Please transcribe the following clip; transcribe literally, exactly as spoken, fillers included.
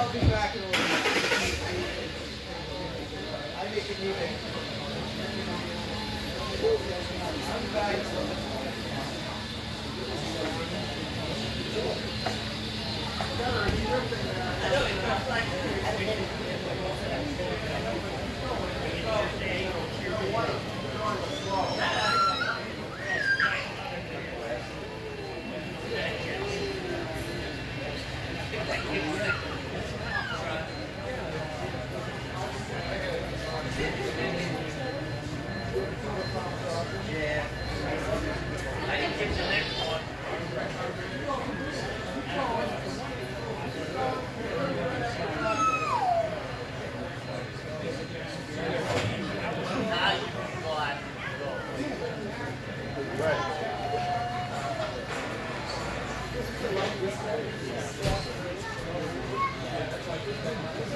I'll be back in a little bit. I make it even. I'm back. Right.